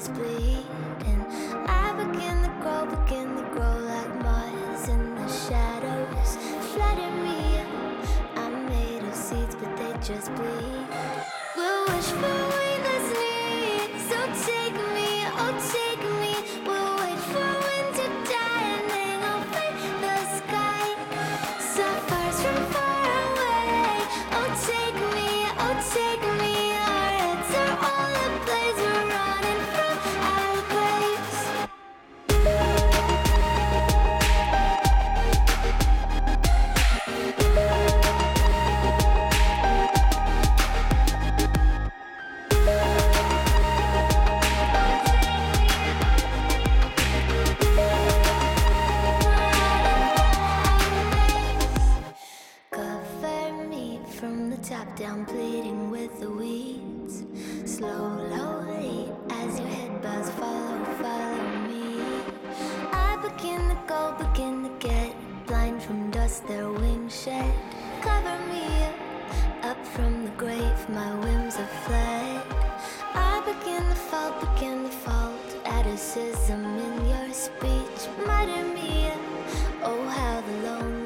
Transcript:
just bleeding. I begin to grow like moss in the shadows. Flatter me up. I'm made of seeds, but they just bleed. We'll wish for wingless needs. So take me, oh take me. We'll wait for wind to die and hang over the sky. Sapphires from far away. Oh take me, oh take me. Our heads are all ablaze. We're running from our graves. Cover me from the top down, bleeding with the weeds. Slowly, as your head bows, follow me. I begin to get blind from dust, their wings shed. Cover me up from the grave, my whims have fled. I begin to fault, atticism in your speech. Mutter me, oh how the lone